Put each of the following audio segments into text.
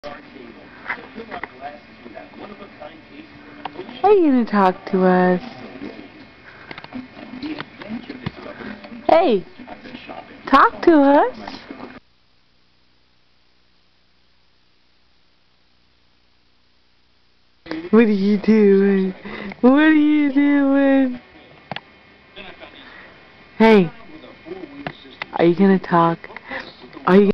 Are you gonna talk to us? Hey, talk to us. What are you doing? What are you doing? Hey, are you gonna talk? Are you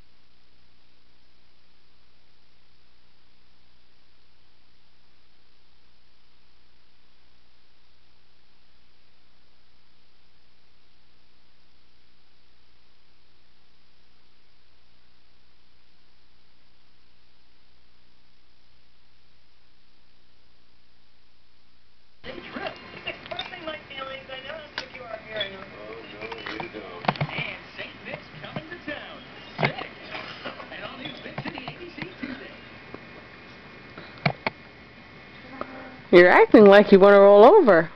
You're acting like you want to roll over.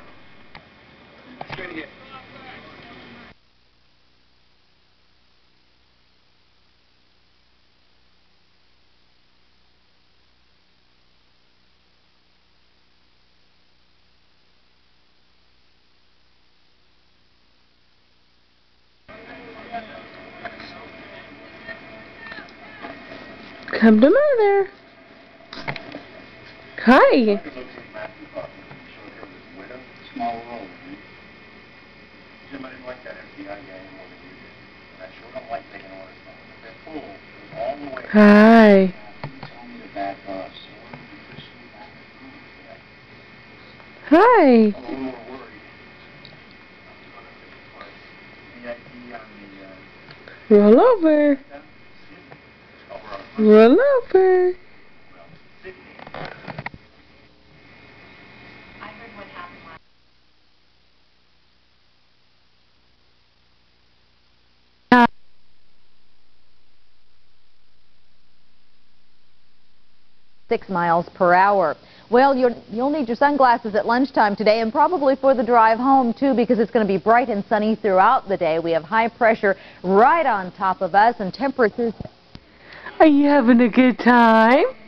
Come to mother. Hi. Hi. Hi. Roll over. Roll over. Uh, 6 miles per hour. Well, you'll need your sunglasses at lunchtime today and probably for the drive home, too, because it's going to be bright and sunny throughout the day. We have high pressure right on top of us and temperatures. Are you having a good time?